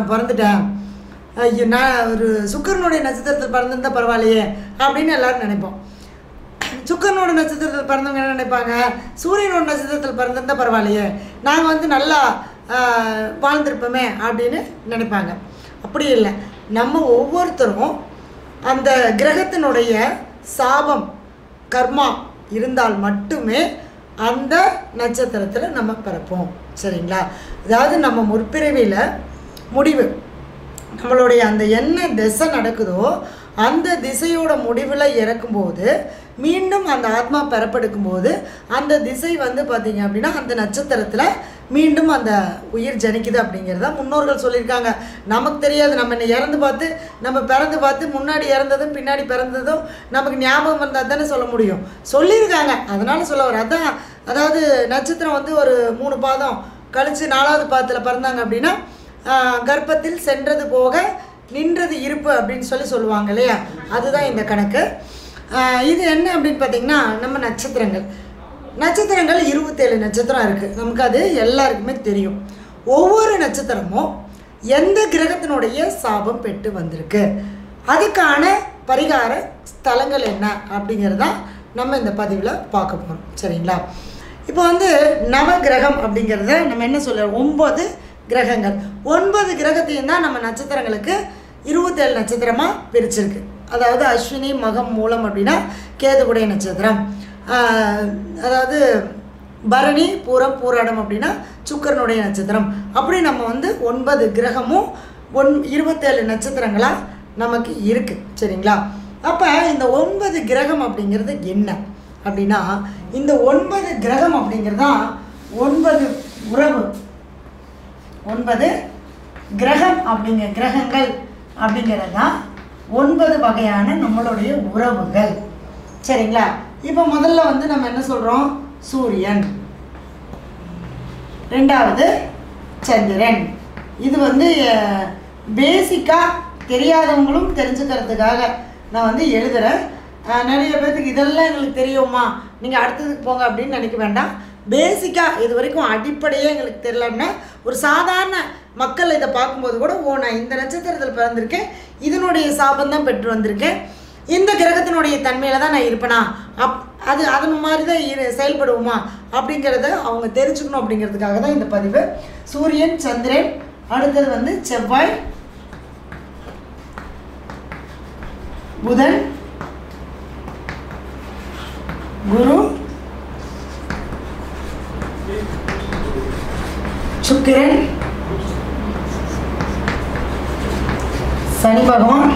நான் பிறந்துட்டேன், ஐயோ நான் ஒரு சுக்கிரனுடைய நட்சத்திரத்தில் பிறந்திருந்தால் பரவாயில்லையே அப்படின்னு எல்லோரும் நினைப்போம். சுக்கிரனோட நட்சத்திரத்தில் பிறந்தவங்க என்ன நினைப்பாங்க, சூரியனோட நட்சத்திரத்தில் பிறந்திருந்தால் பரவாயில்லையே, நாங்கள் வந்து நல்லா வாழ்ந்திருப்போமே அப்படின்னு நினைப்பாங்க. அப்படி இல்லை, நம்ம ஒவ்வொருத்தரும் அந்த கிரகத்தினுடைய சாபம் கர்மா இருந்தால் மட்டுமே அந்த நட்சத்திரத்தில் நம்ம பிறப்போம். சரிங்களா? அதாவது நம்ம முற்பிறவியில் முடிவு நம்மளுடைய அந்த என்ன திசை நடக்குதோ அந்த திசையோட முடிவில் இறக்கும்போது மீண்டும் அந்த ஆத்மா பெறப்படுக்கும்போது அந்த திசை வந்து பார்த்திங்க அப்படின்னா அந்த நட்சத்திரத்தில் மீண்டும் அந்த உயிர் ஜனிக்குது அப்படிங்கிறத முன்னோர்கள் சொல்லியிருக்காங்க. நமக்கு தெரியாது, நம்ம என்ன இறந்து பார்த்து நம்ம பிறந்து பார்த்து முன்னாடி இறந்ததும் பின்னாடி பிறந்ததும் நமக்கு ஞாபகம் வந்தால் தானே சொல்ல முடியும், சொல்லியிருக்காங்க. அதனால் சொல்ல வர அதான், அதாவது நட்சத்திரம் வந்து ஒரு 3 பாதம் கழித்து 4வது பாதத்தில் பிறந்தாங்க அப்படின்னா கர்ப்பத்தில் சென்றது போக நின்றது இருப்பு அப்படின்னு சொல்லுவாங்க இல்லையா, அதுதான் இந்த கணக்கு. இது என்ன அப்படின்னு பார்த்திங்கன்னா, நம்ம நட்சத்திரங்கள் 27 நட்சத்திரம் இருக்குது. நமக்கு அது எல்லாருக்குமே தெரியும். ஒவ்வொரு நட்சத்திரமும் எந்த கிரகத்தினுடைய சாபம் பெற்று வந்திருக்கு, அதுக்கான பரிகார ஸ்தலங்கள் என்ன அப்படிங்கிறதான் நம்ம இந்த பதிவில் பார்க்க போகிறோம். சரிங்களா? இப்போ வந்து நவகிரகம் அப்படிங்கிறத நம்ம என்ன சொல்லுவோம், 9 கிரகங்கள். 9 கிரகத்தையும் தான் நம்ம நட்சத்திரங்களுக்கு 27 நட்சத்திரமாக பிரிச்சிருக்கு. அதாவது அஸ்வினி மகம் மூலம் அப்படின்னா கேதுவுடைய நட்சத்திரம், அதாவது பரணி பூரம் பூராடம் அப்படின்னா சுக்கிரனுடைய நட்சத்திரம். அப்படி நம்ம வந்து 9 கிரகமும் 27 நட்சத்திரங்களாக நமக்கு இருக்குது. சரிங்களா? அப்போ இந்த 9 கிரகம் அப்படிங்கிறது என்ன அப்படின்னா, இந்த 9 கிரகம் அப்படிங்கிறது தான் 9 உறவு. 9 கிரகம் கிரகங்கள் அப்படிங்கிறது தான் 9 வகையான நம்மளுடைய உறவுகள். சரிங்களா? இப்போ முதல்ல வந்து நம்ம என்ன சொல்கிறோம், சூரியன், 2வது சந்திரன். இது வந்து பேசிக்காக தெரியாதவங்களும் தெரிஞ்சுக்கிறதுக்காக நான் வந்து எழுதுகிறேன். நிறைய பேர்த்துக்கு இதெல்லாம் எங்களுக்கு தெரியுமா, நீங்கள் அடுத்ததுக்கு போங்க அப்படின்னு நினைக்க வேண்டாம். பேசிக்காக இது வரைக்கும் அடிப்படையே எங்களுக்கு தெரியலன்னா ஒரு சாதாரண மக்கள் இதை பார்க்கும்போது கூட, ஓ நான் இந்த நட்சத்திரத்தில் பிறந்திருக்கேன், இதனுடைய சாபம் தான் பெற்று வந்திருக்கேன், இந்த கிரகத்தினுடைய தன்மையில் தான் நான் இருப்பேனா, அது மாதிரி தான் செயல்படுவோமா அப்படிங்கிறத அவங்க தெரிஞ்சுக்கணும். அப்படிங்கிறதுக்காக தான் இந்த பதிவு. சூரியன், சந்திரன், அடுத்தது வந்து செவ்வாய், புதன், குரு, சுக்கிரன், சனி பகவான்,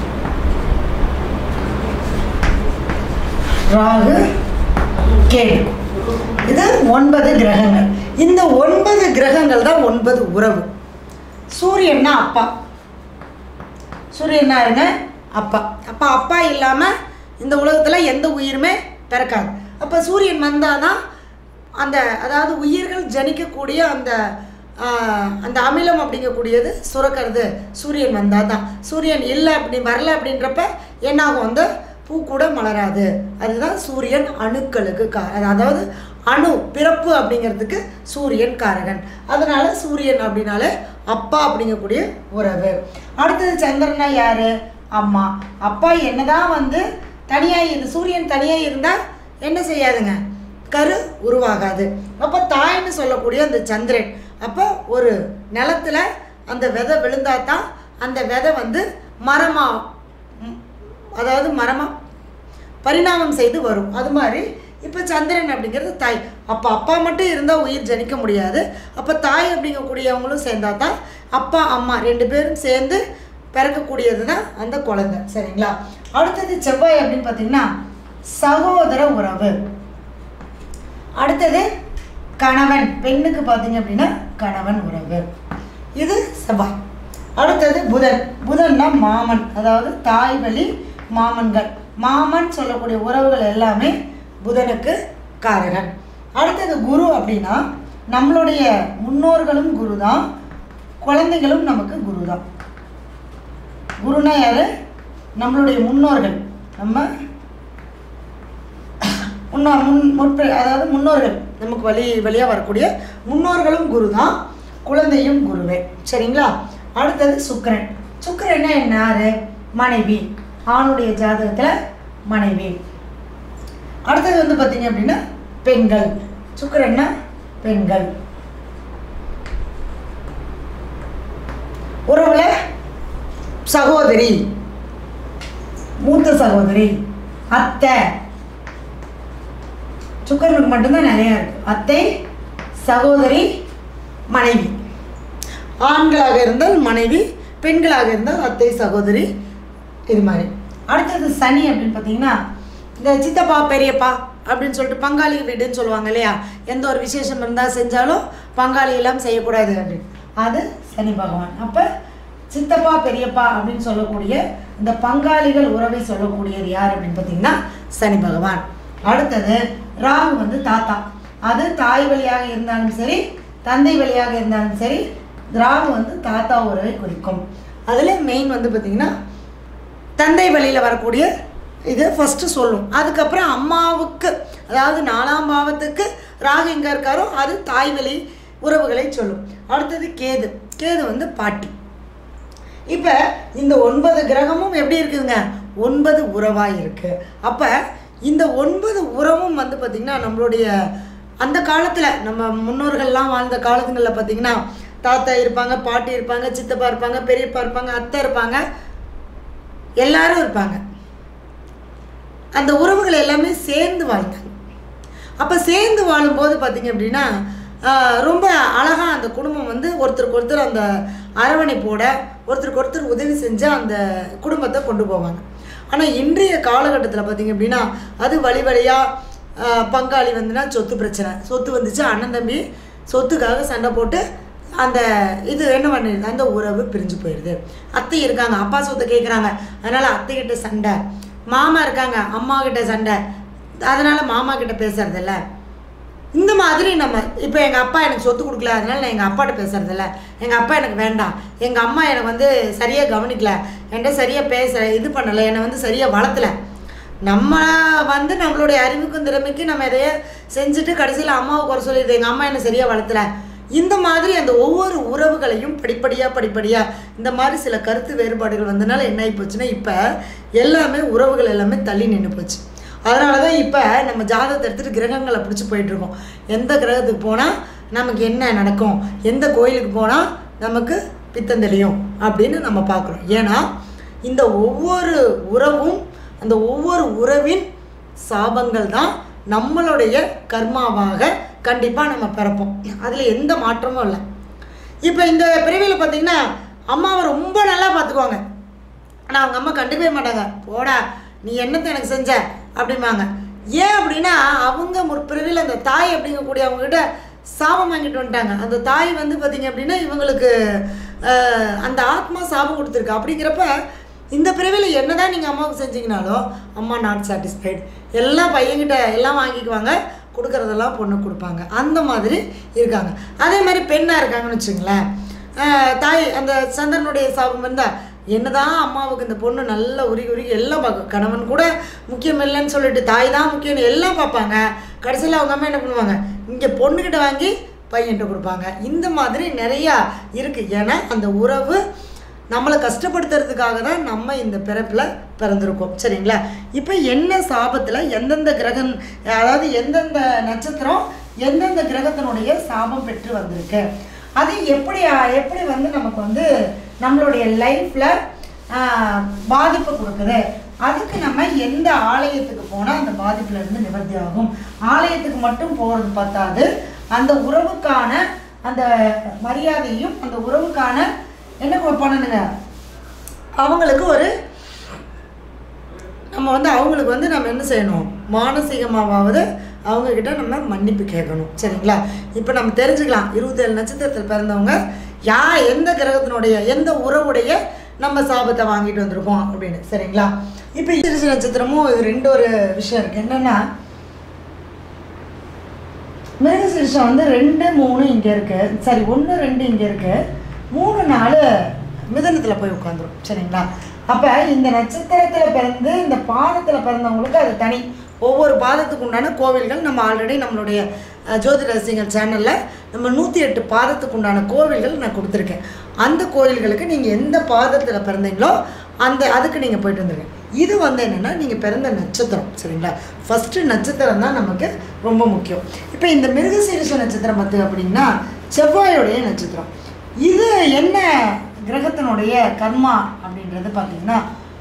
ராகு, கேது. இது 9 கிரகங்கள். இந்த 9 கிரகங்கள் தான் 9 உறவு. சூரியன்னா அப்பா, சூரியன்னா இருங்க அப்பா. அப்பா இல்லாமல் இந்த உலகத்தில் எந்த உயிருமே பிறக்காது. அப்போ சூரியன் வந்தால் தான் அந்த, அதாவது உயிர்கள் ஜனிக்கக்கூடிய அந்த அமிலம் அப்படிங்கக்கூடியது சுரக்கிறது சூரியன் வந்தால் தான். சூரியன் இல்லை வரல அப்படின்றப்ப என்னாகும், அந்த பூ கூட மலராது. அதுதான் சூரியன் அணுக்களுக்கு அதாவது அணு பிறப்பு அப்படிங்கிறதுக்கு சூரியன் காரகன். அதனால சூரியன் அப்படின்னாலே அப்பா அப்படிங்கக்கூடிய உறவு. அடுத்தது சந்திரனா யாரு, அம்மா. அப்பா என்னதான் வந்து தனியாக சூரியன் தனியாக இருந்தால் என்ன செய்யாதுங்க, கரு உருவாகாது. அப்போ தாய்ன்னு சொல்லக்கூடிய அந்த சந்திரன், அப்போ ஒரு நிலத்தில் அந்த விதை விழுந்தால் தான் அந்த விதை வந்து மரமாக, அதாவது மரமாக பரிணாமம் செய்து வரும். அது மாதிரி இப்போ சந்திரன் அப்படிங்கிறது தாய். அப்போ அப்பா மட்டும் இருந்தால் உயிர் ஜனிக்க முடியாது. அப்போ தாய் அப்படிங்கக்கூடியவங்களும் சேர்ந்தால் தான் அப்பா அம்மா 2 பேரும் சேர்ந்து பிறக்கக்கூடியது தான் அந்த குழந்தை. சரிங்களா? அடுத்தது செவ்வாய் அப்படின்னு பார்த்தீங்கன்னா சகோதர உறவு. அடுத்தது கணவன், பெண்ணுக்கு பார்த்தீங்க அப்படின்னா கணவன் உறவு. இது செவ்வாய். அடுத்தது புதன். புதன்னா மாமன், அதாவது தாய் வழி மாமன்கள். மாமன் சொல்லக்கூடிய உறவுகள் எல்லாமே புதனுக்கு காரகன். அடுத்தது குரு அப்படின்னா நம்மளுடைய முன்னோர்களும் குரு தான், குழந்தைகளும் நமக்கு குரு தான். குருனா யாரு, நம்மளுடைய முன்னோர்கள். நம்ம அதாவது முன்னோர்கள், நமக்கு வழியாக வரக்கூடிய முன்னோர்களும் குரு தான், குழந்தையும் குருவே. சரிங்களா? அடுத்தது சுக்கிரன். சுக்கிரன்னா என்ன? யாரு? மனைவி. ஆணுடைய ஜாதகத்தில் மனைவி. அடுத்தது வந்து பார்த்தீங்க அப்படின்னா பெண்கள். சுக்கிரன்னா பெண்கள். உறவுல சகோதரி, மூத்த சகோதரி, அத்தை. சுக்கிரனுக்கு மட்டும்தான் நிறையா இருக்கு. அத்தை, சகோதரி, மனைவி. ஆண்களாக இருந்தால் மனைவி, பெண்களாக இருந்தால் அத்தை, சகோதரி, இது மாதிரி. அடுத்தது சனி அப்படின்னு பார்த்தீங்கன்னா இந்த சித்தப்பா பெரியப்பா அப்படின்னு சொல்லிட்டு பங்காளி வீடுன்னு சொல்லுவாங்க இல்லையா? எந்த ஒரு விசேஷம் இருந்தால் செஞ்சாலும் பங்காளி எல்லாம் செய்யக்கூடாது அப்படின்னு. அது சனி பகவான். அப்போ சித்தப்பா பெரியப்பா அப்படின்னு சொல்லக்கூடிய இந்த பங்காளிகள் உறவை சொல்லக்கூடியது யார் அப்படின்னு பார்த்தீங்கன்னா சனி பகவான். அடுத்தது ராகு வந்து தாத்தா. அது தாய் வழியாக இருந்தாலும் சரி, தந்தை வழியாக இருந்தாலும் சரி, ராகு வந்து தாத்தா உறவை குறிக்கும். அதில் மெயின் வந்து பார்த்திங்கன்னா தந்தை வழியில் வரக்கூடிய இது ஃபஸ்ட்டு சொல்லும். அதுக்கப்புறம் அம்மாவுக்கு, அதாவது 4ஆம் பாவத்துக்கு ராகு எங்கே இருக்காரோ அது தாய் வழி உறவுகளை சொல்லும். அடுத்தது கேது. கேது வந்து பாட்டி. இப்போ இந்த 9 கிரகமும் எப்படி இருக்குதுங்க? 9 உறவாக இருக்குது. அப்போ இந்த 9 உறவும் வந்து பார்த்திங்கன்னா நம்மளுடைய அந்த காலத்தில் நம்ம முன்னோர்கள்லாம் வாழ்ந்த காலத்துங்களில் பார்த்திங்கன்னா தாத்தா இருப்பாங்க, பாட்டி இருப்பாங்க, சித்தப்பா இருப்பாங்க, பெரியப்பா இருப்பாங்க, அத்தை இருப்பாங்க, எல்லாரும் இருப்பாங்க. அந்த உறவுகள் எல்லாமே சேர்ந்து வாழ்ந்தாங்க. அப்போ சேர்ந்து வாழும்போது பார்த்திங்க அப்படின்னா ரொம்ப அழகாக அந்த குடும்பம் வந்து ஒருத்தருக்கு ஒருத்தர் அந்த அரவணைப்போட ஒருத்தருக்கு ஒருத்தர் உதவி செஞ்சு அந்த குடும்பத்தை கொண்டு போவாங்க. ஆனால் இன்றைய காலகட்டத்தில் பார்த்திங்க அப்படின்னா அது வழி வழியாக பங்காளி வந்துன்னா சொத்து பிரச்சனை. சொத்து வந்துச்சு, அண்ணன் தம்பி சொத்துக்காக சண்டை போட்டு அந்த இது என்ன பண்ணிடுது, அந்த உறவு பிரிஞ்சு போயிடுது. அத்தை இருக்காங்க, அப்பா சொத்தை கேட்குறாங்க, அதனால் அத்தைக்கிட்ட சண்டை. மாமா இருக்காங்க, அம்மா கிட்ட சண்டை, அதனால் மாமா கிட்ட பேசுறதில்ல. இந்த மாதிரி நம்ம இப்போ எங்கள் அப்பா எனக்கு சொத்து கொடுக்கல, அதனால் நான் எங்கள் அப்பாட்ட பேசுறதில்ல. எங்கள் அப்பா எனக்கு வேண்டாம், எங்கள் அம்மா எனக்கு வந்து சரியாக கவனிக்கல, என்கிட்ட சரியாக இது பண்ணலை, என்னை வந்து சரியாக வளர்த்தலை. நம்ம வந்து நம்மளுடைய அறிவுக்கும் திறமைக்கு நம்ம எதைய செஞ்சுட்டு கடைசியில் அம்மாவை குறை சொல்லிடுது, எங்கள் அம்மா என்னை சரியாக வளர்த்தலை. இந்த மாதிரி அந்த ஒவ்வொரு உறவுகளையும் படிப்படியாக இந்த மாதிரி சில கருத்து வேறுபாடுகள் வந்தனால என்ன ஆகி போச்சுன்னா இப்போ எல்லாமே உறவுகள் எல்லாமே தள்ளி நின்று போச்சு. அதனால தான் இப்போ நம்ம ஜாதகத்தை எடுத்துகிட்டு கிரகங்களை பிடிச்சி போயிட்டுருக்கோம். எந்த கிரகத்துக்கு போனால் நமக்கு என்ன நடக்கும், எந்த கோயிலுக்கு போனால் நமக்கு பித்தம் தெளியும் அப்படின்னு நம்ம பார்க்குறோம். ஏன்னா இந்த ஒவ்வொரு உறவும், அந்த ஒவ்வொரு உறவின் சாபங்கள் தான் நம்மளுடைய கர்மாவாக கண்டிப்பாக நம்ம பிறப்போம். அதில் எந்த மாற்றமும் இல்லை. இப்போ இந்த பிறவியில் பார்த்திங்கன்னா அம்மாவை ரொம்ப நல்லா பார்த்துக்குவாங்க, ஆனால் அவங்க அம்மா கண்டுக்கவே மாட்டாங்க. போடா நீ என்னத்தை எனக்கு செஞ்ச அப்படிம்பாங்க. ஏன் அப்படின்னா அவங்க முற்பிறவியில் அந்த தாய் அப்படிங்கக்கூடிய அவங்ககிட்ட சாபம் வாங்கிட்டு வந்துட்டாங்க. அந்த தாய் வந்து பார்த்திங்க அப்படின்னா இவங்களுக்கு அந்த ஆத்மா சாபம் கொடுத்துருக்கு. அப்படிங்கிறப்ப இந்த பிறவியில் என்ன தான் நீங்கள் அம்மாவுக்கு செஞ்சீங்கனாலும் அம்மா நாட் சாட்டிஸ்ஃபைடு, எல்லாம் பையன்கிட்ட எல்லாம் வாங்கிக்குவாங்க, கொடுக்குறதெல்லாம் பொண்ணு கொடுப்பாங்க. அந்த மாதிரி இருக்காங்க. அதே மாதிரி பெண்ணாக இருக்காங்கன்னு வச்சுங்களேன், தாய் அந்த சந்திரனுடைய சாபம் இருந்தால் என்னதான் அம்மாவுக்கு இந்த பொண்ணு நல்லா உருகி எல்லாம் பார்க்கும். கணவன் கூட முக்கியம் இல்லைன்னு சொல்லிட்டு தாய் தான் முக்கியம்னு எல்லாம் பார்ப்பாங்க. கடைசியில் அவங்க அம்மா என்ன பண்ணுவாங்க, இங்கே பொண்ணுக்கிட்ட வாங்கி பையன்கிட்ட கொடுப்பாங்க. இந்த மாதிரி நிறையா இருக்குது. ஏன்னா அந்த உறவு நம்மளை கஷ்டப்படுத்துறதுக்காக தான் நம்ம இந்த பிறப்பில் பிறந்திருக்கோம். சரிங்களா? இப்போ என்ன சாபத்தில் எந்தெந்த கிரகம், அதாவது எந்தெந்த நட்சத்திரம் எந்தெந்த கிரகத்தினுடைய சாபம் பெற்று வந்திருக்கு, அது எப்படி வந்து நமக்கு வந்து நம்மளுடைய லைஃப்பில் பாதிப்பு கொடுக்குது, அதுக்கு நம்ம எந்த ஆலயத்துக்கு போனால் அந்த பாதிப்புலேருந்து நிவர்த்தி ஆகும். ஆலயத்துக்கு மட்டும் போகிறது பார்த்தாது, அந்த உறவுக்கான அந்த மரியாதையும் அந்த உறவுக்கான என்ன பண்ணணுங்க, அவங்களுக்கு ஒரு நம்ம வந்து அவங்களுக்கு வந்து நம்ம என்ன செய்யணும், மானசீகமாவது அவங்கக்கிட்ட நம்ம மன்னிப்பு கேட்கணும். சரிங்களா? இப்போ நம்ம தெரிஞ்சுக்கலாம் 27 நட்சத்திரத்தில் பிறந்தவங்க எந்த கிரகத்தினுடைய எந்த உறவுடைய நம்ம சாபத்தை வாங்கிட்டு வந்திருக்கோம் அப்படின்னு. சரிங்களா? இப்போ மிருகசீரிஷ நட்சத்திரமும் இது ரெண்டு ஒரு விஷயம் இருக்குது. என்னென்னா மிருகசீரிஷம் வந்து 2, 3 இங்கே இருக்குது, சரி 1, 2 இங்கே இருக்குது, 3, 4 மிதனத்தில் போய் உட்காந்துரும். சரிங்களா? அப்போ இந்த நட்சத்திரத்தில் பிறந்து இந்த பாதத்தில் பிறந்தவங்களுக்கு அது தனி. ஒவ்வொரு பாதத்துக்கு உண்டான கோவில்கள் நம்ம ஆல்ரெடி நம்மளுடைய ஜோதிட ரகசியங்கள் சேனலில் நம்ம 108 பாதத்துக்கு உண்டான கோவில்கள் நான் கொடுத்துருக்கேன். அந்த கோயில்களுக்கு நீங்கள் எந்த பாதத்தில் பிறந்தீங்களோ அதுக்கு நீங்கள் போயிட்டு வந்துருங்க. இது வந்து என்னென்னா நீங்கள் பிறந்த நட்சத்திரம், சரிங்களா? ஃபஸ்ட்டு நட்சத்திரம் தான் நமக்கு ரொம்ப முக்கியம். இப்போ இந்த மிருகசீரிஷ நட்சத்திரம் பார்த்து அப்படின்னா செவ்வாயோடைய நட்சத்திரம். இது என்ன கிரகத்தினுடைய கர்மா அப்படின்றது பார்த்திங்கன்னா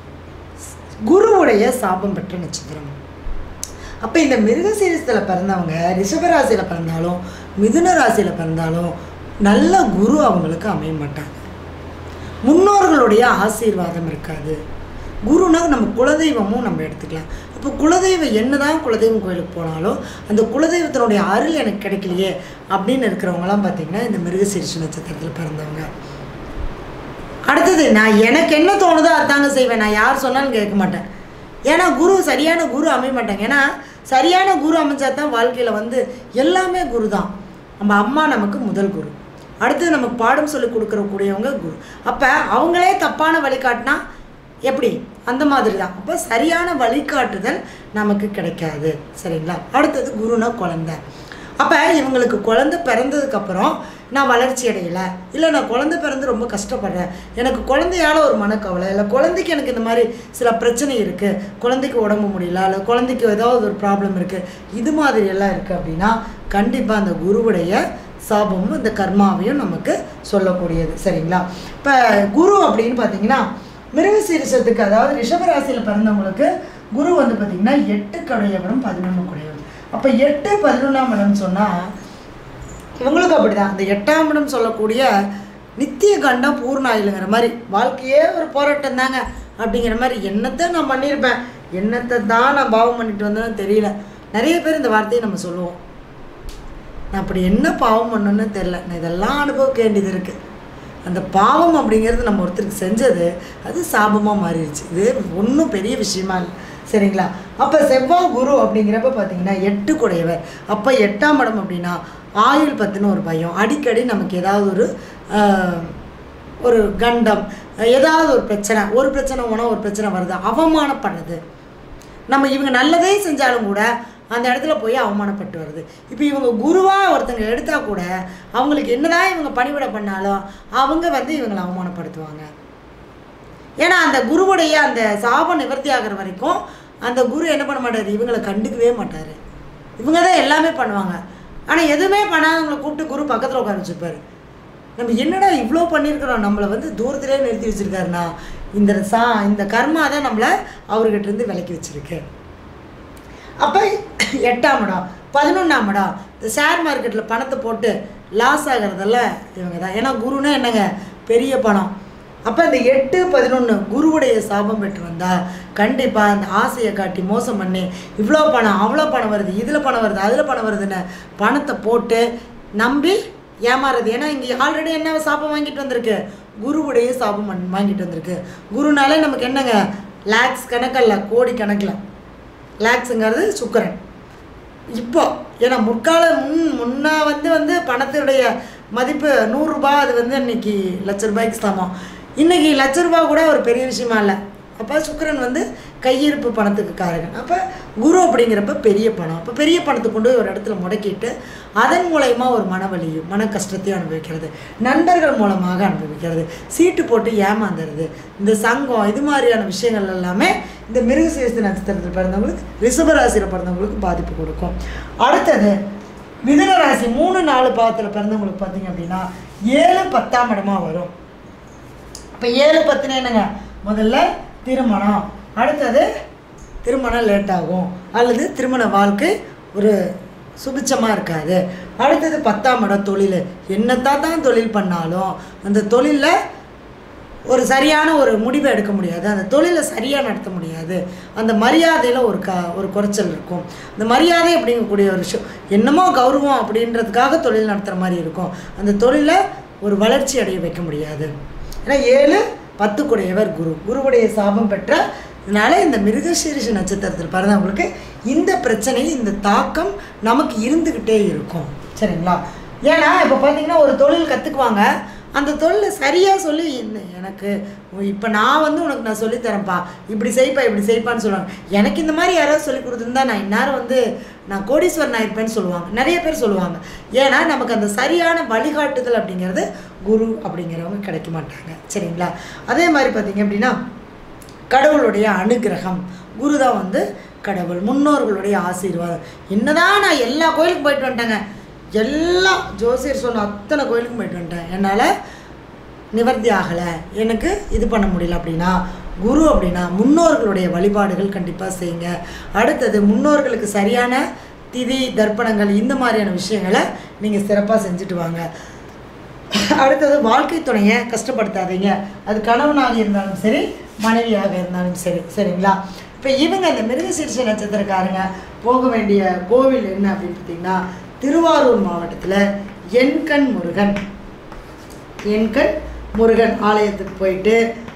குருவுடைய சாபம் பெற்ற நட்சத்திரம். அப்போ இந்த மிருகசீரிஷத்தில் பிறந்தவங்க ரிஷபராசியில் பிறந்தாலும் மிதுன ராசியில் பிறந்தாலும் நல்ல குரு அவங்களுக்கு அமைய மாட்டாங்க. முன்னோர்களுடைய ஆசீர்வாதம் இருக்காது. குருனா நம்ம குலதெய்வமும் நம்ம எடுத்துக்கலாம். இப்போ குலதெய்வம் என்னதான் குலதெய்வம் கோயிலுக்கு போனாலும் அந்த குலதெய்வத்தினுடைய அருள் எனக்கு கிடைக்கலையே அப்படின்னு இருக்கிறவங்களாம் பார்த்திங்கன்னா இந்த மிருகசீரிஷ நட்சத்திரத்தில் பிறந்தவங்க. அடுத்தது, நான் எனக்கு என்ன தோணுதோ அதாங்க செய்வேன். நான் யார் சொன்னாலும் கேட்க மாட்டேன். ஏன்னா சரியான குரு அமைய மாட்டாங்க. ஏன்னா சரியான குரு அமைஞ்சா தான் வாழ்க்கையில் வந்து எல்லாமே குரு தான். நம்ம அம்மா நமக்கு முதல் குரு, அடுத்தது நமக்கு பாடம் சொல்லி கொடுக்கறக்கூடியவங்க குரு. அப்போ அவங்களே தப்பான வழிகாட்டினா எப்படி? அந்த மாதிரி தான். அப்போ சரியான வழிகாட்டுதல் நமக்கு கிடைக்காது, சரிங்களா? அடுத்தது குருனா குழந்தை. அப்போ இவங்களுக்கு குழந்தை பிறந்ததுக்கப்புறம் நான் வளர்ச்சி அடையலை, இல்லை நான் குழந்தை பிறந்து ரொம்ப கஷ்டப்படுறேன், எனக்கு குழந்தையால் ஒரு மனக்கவலை, இல்லை குழந்தைக்கு எனக்கு இந்த மாதிரி சில பிரச்சனை இருக்குது, குழந்தைக்கு உடம்பு முடியல, இல்லை குழந்தைக்கு ஏதாவது ஒரு ப்ராப்ளம் இருக்குது, இது மாதிரி எல்லாம் இருக்குது அப்படின்னா கண்டிப்பாக அந்த குருவுடைய சாபமும் இந்த கர்மாவையும் நமக்கு சொல்லக்கூடியது, சரிங்களா? இப்போ குரு அப்படின்னு பார்த்தீங்கன்னா மிருகசீரிஷத்துக்கு, அதாவது ரிஷபராசியில் பிறந்தவங்களுக்கு குரு வந்து பார்த்திங்கன்னா 8 குடையவரும் 11 குடையவரும். அப்போ 8 11ஆம் இடம் சொன்னால் இவங்களுக்கு அப்படி தான். அந்த 8ஆம் இடம் சொல்லக்கூடிய நித்திய கண்டம் பூர்ணாயிலுங்கிற மாதிரி வாழ்க்கையே ஒரு போராட்டம் தாங்க அப்படிங்கிற மாதிரி என்னத்தை நான் பண்ணியிருப்பேன், என்னத்தை தான் நான் பாவம் பண்ணிட்டு வந்தேன்னு தெரியல. நிறைய பேர் இந்த வார்த்தையை நம்ம சொல்லுவோம், நான் அப்படி என்ன பாவம் பண்ணணுன்னு தெரில, நான் இதெல்லாம் அனுபவிக்க வேண்டியது இருக்குது. அந்த பாவம் அப்படிங்கிறது நம்ம ஒருத்தருக்கு செஞ்சது அது சாபமாக மாறிடுச்சு. இது ஒன்றும் பெரிய விஷயமா இல்லை, சரிங்களா? அப்போ செவ்வாய் குரு அப்படிங்கிறப்ப பார்த்திங்கன்னா 8 குடையவர். அப்போ 8ஆம் இடம் அப்படின்னா ஆயுள் பற்றின ஒரு பயம், அடிக்கடி நமக்கு ஏதாவது ஒரு கண்டம், ஏதாவது ஒரு பிரச்சனை போனால் ஒரு பிரச்சனை வருது, அவமானப்படுறது. நம்ம இவங்க நல்லதே செஞ்சாலும் கூட அந்த இடத்துல போய் அவமானப்பட்டு வருது. இப்போ இவங்க குருவாக ஒருத்தங்க எடுத்தால் கூட அவங்களுக்கு என்னதான் இவங்க பணிவிட பண்ணாலும் அவங்க வந்து இவங்களை அவமானப்படுத்துவாங்க. ஏன்னா அந்த குருவுடைய அந்த சாபம் நிவர்த்தி ஆகிற வரைக்கும் அந்த குரு என்ன பண்ண மாட்டார், இவங்களை கண்டுக்கவே மாட்டார். இவங்க தான் எல்லாமே பண்ணுவாங்க. ஆனால் எதுவுமே பண்ணாதவங்களை கூப்பிட்டு குரு பக்கத்தில் உட்கார வச்சுருப்பார். நம்ம என்னடா இவ்வளோ பண்ணியிருக்கிறோம், நம்மளை வந்து தூரத்திலே நிறுத்தி வச்சுருக்காருன்னா இந்த கர்மா தான் நம்மளை அவர்கிட்டருந்து விலக்கி வச்சுருக்கு. அப்போ 8ஆம் இடம் 11ஆம் இடம் இந்த ஷேர் மார்க்கெட்டில் பணத்தை போட்டு லாஸ் ஆகிறதெல்லாம் இவங்க தான். ஏன்னா குருன்னா என்னங்க, பெரிய பணம். அப்போ இந்த 8 11 குருவுடைய சாபம் பெற்று வந்தால் கண்டிப்பாக அந்த ஆசையை காட்டி மோசம் பண்ணி இவ்வளோ பணம் அவ்வளோ பணம் வருது, இதில் பணம் வருது அதில் பணம் வருதுன்னு பணத்தை போட்டு நம்பி ஏமாறுறது. ஏன்னா இங்கே ஆல்ரெடி என்ன சாபம் வாங்கிட்டு வந்திருக்கு, குருவுடைய சாபம் வாங்கிட்டு வந்திருக்கு. குருனாலே நமக்கு என்னங்க, லேக்ஸ் கணக்கில் கோடி கணக்கில், லேக்ஸுங்கிறது சுக்கரன். இப்போ ஏன்னா முன்னா வந்து பணத்துடைய மதிப்பு 100 ரூபாய், அது வந்து இன்றைக்கி ₹1,00,000 சமம். இன்றைக்கி ₹1,00,000 கூட ஒரு பெரிய விஷயமா இல்லை. அப்போ சுக்கரன் வந்து கையிருப்பு பணத்துக்கு காரகன். அப்போ குரு அப்படிங்கிறப்ப பெரிய பணம். அப்போ பெரிய பணத்தை கொண்டு போய் ஒரு இடத்துல முடக்கிட்டு அதன் மூலயமா ஒரு மனவலியும் மன கஷ்டத்தையும் அனுபவிக்கிறது, நண்பர்கள் மூலமாக அனுபவிக்கிறது, சீட்டு போட்டு ஏமாந்துறது, இந்த சங்கம், இது மாதிரியான விஷயங்கள் எல்லாமே இந்த மிருகசீரிஷ நட்சத்திரத்தில் பிறந்தவங்களுக்கு ரிஷபராசியில் பிறந்தவங்களுக்கு பாதிப்பு கொடுக்கும். அடுத்தது மிதுன ராசி 3 4 பாதத்தில் பிறந்தவங்களுக்கு பார்த்திங்க அப்படின்னா 7 10ஆம் இடமாக வரும். இப்போ 7 10 என்னங்க, முதல்ல திருமணம், அடுத்தது திருமணம் லேட் ஆகும் அல்லது திருமண வாழ்க்கை ஒரு சுபிச்சமாக இருக்காது. அடுத்தது 10ஆம் இடம் தொழில், என்னத்தான் தொழில் பண்ணாலும் அந்த தொழிலில் ஒரு சரியான ஒரு முடிவை எடுக்க முடியாது, அந்த தொழிலை சரியாக நடத்த முடியாது, அந்த மரியாதையில் ஒரு குறைச்சல் இருக்கும். அந்த மரியாதை அப்படிங்கக்கூடிய ஒரு விஷயம் என்னமோ கௌரவம் அப்படின்றதுக்காக தொழில் நடத்துகிற மாதிரி இருக்கும், அந்த தொழிலை ஒரு வளர்ச்சி அடைய வைக்க முடியாது. ஏன்னா 7 10 குடையவர் குருவுடைய சாபம் பெற்ற இதனால் இந்த மிருகசீரிஷ நட்சத்திரத்தில் பிறந்தவங்களுக்கு இந்த பிரச்சனை, இந்த தாக்கம் நமக்கு இருந்துக்கிட்டே இருக்கும், சரிங்களா? ஏன்னா இப்போ பார்த்தீங்கன்னா ஒரு தொழில் கற்றுக்குவாங்க, அந்த தொழிலை சரியாக சொல்லி எனக்கு இப்போ நான் வந்து உனக்கு நான் சொல்லித்தரேன்ப்பா, இப்படி செய்ப்பா இப்படி செய்ப்பான்னு சொல்லுவாங்க. எனக்கு இந்த மாதிரி யாராவது சொல்லி கொடுத்துருந்தா நான் இந்நேரம் வந்து நான் கோடீஸ்வரன் ஆயிருப்பேன்னு சொல்லுவாங்க, நிறைய பேர் சொல்லுவாங்க. ஏன்னா நமக்கு அந்த சரியான வழிகாட்டுதல் அப்படிங்கிறது குரு அப்படிங்கிறவங்க கிடைக்க மாட்டாங்க. சரிங்களா? அதே மாதிரி பார்த்திங்க அப்படின்னா கடவுளுடைய அனுகிரகம், குரு தான் வந்து கடவுள், முன்னோர்களுடைய ஆசீர்வாதம். என்னதான் நான் எல்லா கோயிலுக்கும் போயிட்டு வந்துட்டேங்க, எல்லா ஜோசியர் சொன்ன அத்தனை கோயிலுக்கும் போயிட்டு வந்துட்டேன், என்னால் நிவர்த்தி ஆகலை, எனக்கு இது பண்ண முடியல அப்படின்னா குரு அப்படின்னா முன்னோர்களுடைய வழிபாடுகள் கண்டிப்பாக செய்யுங்க. அடுத்தது முன்னோர்களுக்கு சரியான திதி தர்ப்பணங்கள் இந்த மாதிரியான விஷயங்களை நீங்கள் சிறப்பாக செஞ்சுட்டு வாங்க. அடுத்தது வாழ்க்கை துணையை கஷ்டப்படுத்தாதீங்க, அது கணவனாக இருந்தாலும் சரி மனைவியாக இருந்தாலும் சரி. சரிங்களா? இப்போ இவங்க இந்த மிருகசீரிஷ நட்சத்திரக்காரங்க போக வேண்டிய கோவில் என்ன அப்படின்னு பார்த்தீங்கன்னா திருவாரூர் மாவட்டத்தில் எண்கண் முருகன் ஆலயத்துக்கு போயிட்டு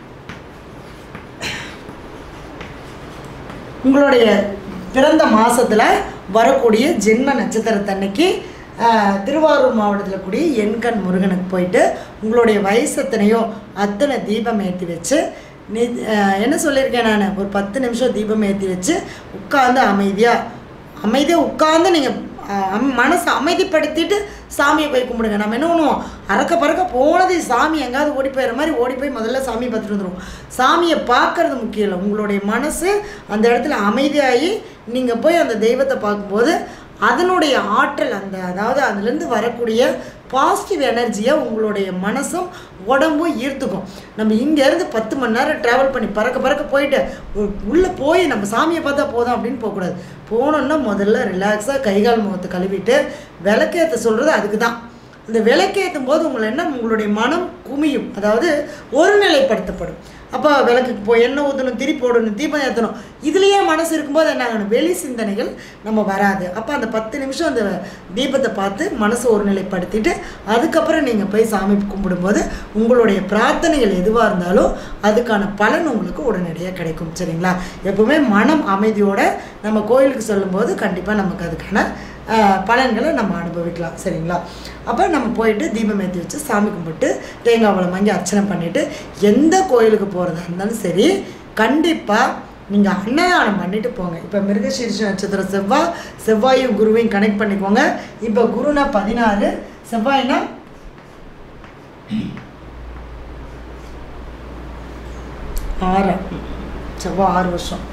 உங்களுடைய பிறந்த மாதத்தில் வரக்கூடிய ஜென்ம நட்சத்திரத்தன்னைக்கு திருவாரூர் மாவட்டத்தில் கூடிய எண்கண் முருகனுக்கு போயிட்டு உங்களுடைய வயசு எத்தனையோ அத்தனை தீபம் ஏற்றி வச்சு என்ன சொல்லியிருக்கேன் நான், ஒரு 10 நிமிஷம் தீபம் ஏற்றி வச்சு உட்காந்து அமைதியாக உட்காந்து நீங்கள் மனசை அமைதிப்படுத்திட்டு சாமியை போய் கும்பிடுங்க. நம்ம என்ன பண்ணுவோம், அறக்க பறக்க போனது சாமி எங்காவது ஓடி போயிடுற மாதிரி ஓடி போய் முதல்ல சாமியை பார்த்துட்டு வந்துடுவோம். சாமியை பார்க்கறது முக்கியம் இல்லை, உங்களுடைய மனசு அந்த இடத்துல அமைதியாகி நீங்கள் போய் அந்த தெய்வத்தை பார்க்கும்போது அதனுடைய ஆற்றல் அதாவது அதுலேருந்து வரக்கூடிய பாசிட்டிவ் எனர்ஜியை உங்களுடைய மனசும் உடம்பும் ஈர்த்துக்கும். நம்ம இங்கேருந்து 10 மணி நேரம் ட்ராவல் பண்ணி பறக்க போயிட்டு உள்ளே போய் நம்ம சாமியை பார்த்தா போதும் அப்படின்னு போகக்கூடாது. போனோன்னா முதல்ல ரிலாக்ஸாக கைகால் முகத்தை கழுவிட்டு விளக்கேற்ற சொல்கிறது அதுக்கு தான். இந்த விளக்கேற்றும் போது உங்களுடைய மனம் குமியும், அதாவது ஒருநிலைப்படுத்தப்படும். அப்போ விளக்குக்கு போய் எண்ணெய் ஊற்றணும், திரி போடணும், தீபம் ஏற்றணும், இதுலேயே மனசு இருக்கும்போது என்ன ஆகணும், வெளி சிந்தனைகள் நம்ம வராது. அப்போ அந்த 10 நிமிஷம் அந்த தீபத்தை பார்த்து மனசை ஒருநிலைப்படுத்திட்டு அதுக்கப்புறம் நீங்கள் போய் சாமி கும்பிடும்போது உங்களுடைய பிரார்த்தனைகள் எதுவாக இருந்தாலும் அதுக்கான பலன் உங்களுக்கு உடனடியாக கிடைக்கும். சரிங்களா? எப்பவுமே மனம் அமைதியோடு நம்ம கோயிலுக்கு சொல்லும்போது கண்டிப்பாக நமக்கு அதுக்கான பலன்களை நம்ம அனுபவிக்கலாம். சரிங்களா? அப்போ நம்ம போயிட்டு தீபம் ஏற்றி வச்சு சாமி கும்பிட்டு தேங்காய் பழம் வாங்கி அர்ச்சனை பண்ணிவிட்டு எந்த கோயிலுக்கு போகிறதா இருந்தாலும் சரி கண்டிப்பாக நீங்கள் அன்னதானம் பண்ணிட்டு போங்க. இப்போ மிருகசீரிஷ நட்சத்திரம் செவ்வாயும் குருவையும் கனெக்ட் பண்ணிக்கோங்க. இப்போ குருனா 16, செவ்வாய்னா 6, செவ்வாய் 6 வருஷம்,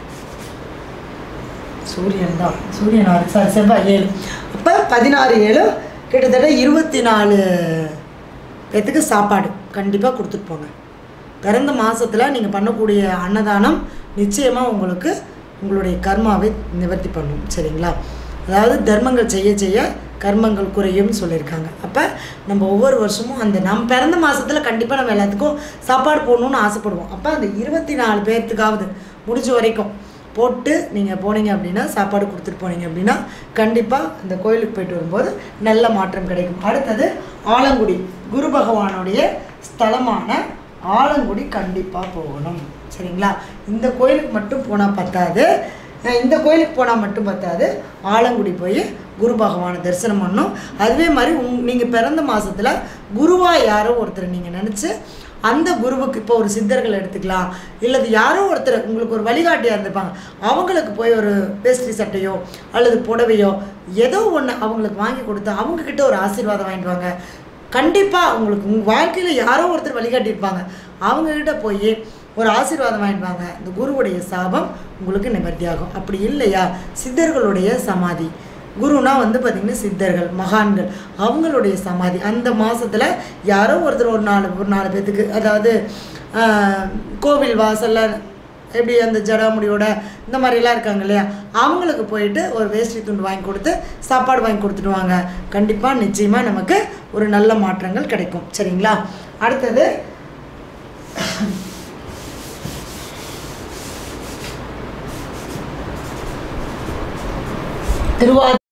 சூரியன் 6, சாரி செவ்வாய் 7. அப்போ 16, 7 கிட்டத்தட்ட 24 பேத்துக்கு சாப்பாடு கண்டிப்பாக கொடுத்துட்டு போங்க. பிறந்த மாதத்தில் நீங்கள் பண்ணக்கூடிய அன்னதானம் நிச்சயமாக உங்களுக்கு உங்களுடைய கர்மாவை நிவர்த்தி பண்ணும். சரிங்களா? அதாவது தர்மங்கள் செய்ய கர்மங்கள் குறையும்னு சொல்லியிருக்காங்க. அப்போ நம்ம ஒவ்வொரு வருஷமும் அந்த நம்ம பிறந்த மாதத்தில் கண்டிப்பாக நம்ம எல்லாத்துக்கும் சாப்பாடு போடணுன்னு ஆசைப்படுவோம். அப்போ அந்த 24 பேர்த்துக்காவது முடிஞ்ச வரைக்கும் போட்டு நீங்கள் போனீங்க அப்படின்னா சாப்பாடு கொடுத்துட்டு போனீங்க அப்படின்னா கண்டிப்பாக அந்த கோயிலுக்கு போயிட்டு வரும்போது நல்ல மாற்றம் கிடைக்கும். அடுத்தது ஆலங்குடி, குரு பகவானுடைய ஸ்தலமான ஆலங்குடி கண்டிப்பாக போகணும். சரிங்களா? இந்த கோயிலுக்கு மட்டும் போனால் பத்தாது, ஆலங்குடி போய் குரு பகவானை தரிசனம் பண்ணணும். அதுவே மாதிரி நீங்கள் பிறந்த மாதத்தில் குருவாக யாரோ ஒருத்தர் நீங்கள் நினச்சி அந்த குருவுக்கு இப்போ ஒரு சித்தர்கள் எடுத்துக்கலாம், இல்லை யாரோ ஒருத்தர் உங்களுக்கு ஒரு வழிகாட்டியாக இருந்திருப்பாங்க, அவங்களுக்கு போய் ஒரு வேஷ்டி சட்டையோ அல்லது புடவையோ ஏதோ ஒன்று அவங்களுக்கு வாங்கி கொடுத்து அவங்கக்கிட்ட ஒரு ஆசீர்வாதம் வாங்கிட்டு வாங்க. கண்டிப்பாக உங்களுக்கு உங்கள் வாழ்க்கையில் யாரோ ஒருத்தர் வழிகாட்டியிருப்பாங்க, அவங்கக்கிட்ட போய் ஒரு ஆசீர்வாதம் வாங்கிட்டு வாங்க. இந்த குருவுடைய சாபம் உங்களுக்கு நிவர்த்தியாகும். அப்படி இல்லையா சித்தர்களுடைய சமாதி, குருனா வந்து பார்த்திங்கன்னா சித்தர்கள் மகான்கள் அவங்களுடைய சமாதி அந்த மாதத்தில் யாரோ ஒருத்தர் ஒரு 4 பேர்த்துக்கு, அதாவது கோவில் வாசலில் எப்படி அந்த ஜடாமுடியோட இந்த மாதிரிலாம் இருக்காங்க இல்லையா, அவங்களுக்கு போயிட்டு ஒரு வேஷ்டி துண்டு வாங்கி கொடுத்து சாப்பாடு வாங்கி கொடுத்துட்டு வாங்க. கண்டிப்பாக நிச்சயமாக நமக்கு ஒரு நல்ல மாற்றங்கள் கிடைக்கும். சரிங்களா? அடுத்தது திருவாரூர்